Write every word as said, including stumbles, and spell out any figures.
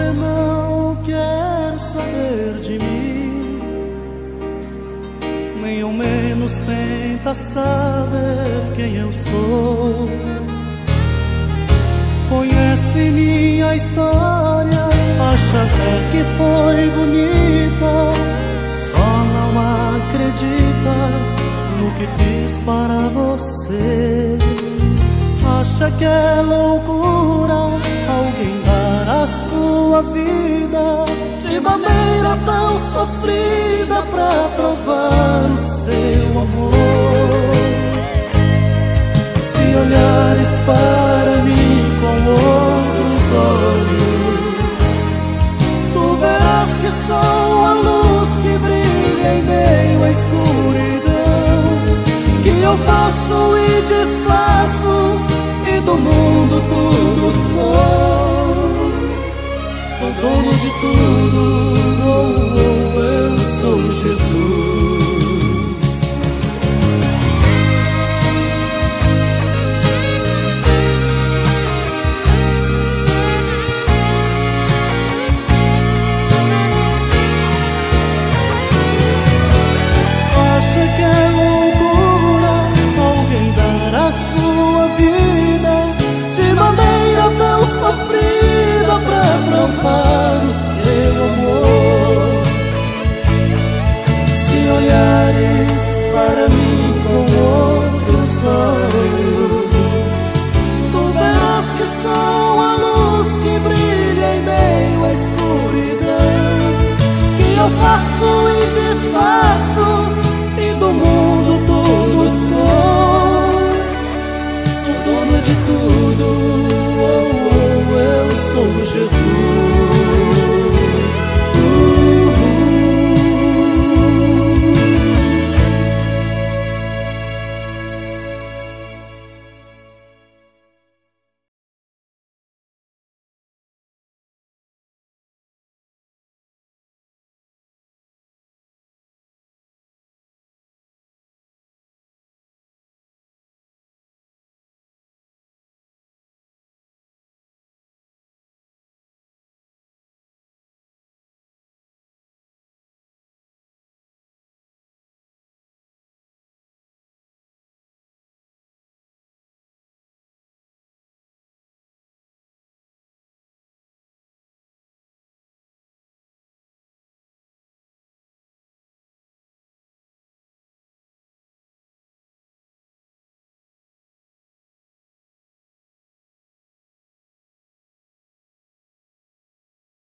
não quer saber de mim, nem ao menos tenta saber quem eu sou. Conhece minha história, acha até que foi bonita, só não acredita no que fiz para você. Acha que é loucura alguém dar a sua vida de maneira tão sofrida pra provar o seu amor. Se olhares para mim com outros olhos, tu verás que sou a luz que brilha em meio à escuridão, que eu faço e desfaço e do mundo tudo sou. Sou dono de tudo.